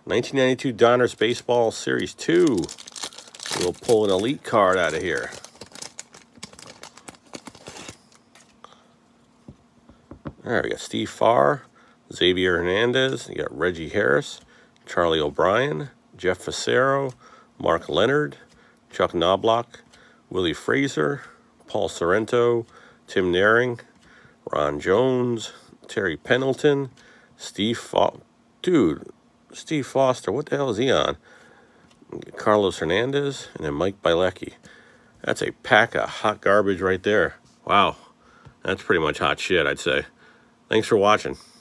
1992 Donruss Baseball Series 2. We'll pull an elite card out of here. All right, we got Steve Farr, Xavier Hernandez. You got Reggie Harris, Charlie O'Brien, Jeff Facero, Mark Leonard, Chuck Knobloch, Willie Fraser, Paul Sorrento, Tim Naring, Ron Jones, Terry Pendleton, Steve Foster. What the hell is he on? Carlos Hernandez, and then Mike Bilecki. That's a pack of hot garbage right there. Wow. That's pretty much hot shit, I'd say. Thanks for watching.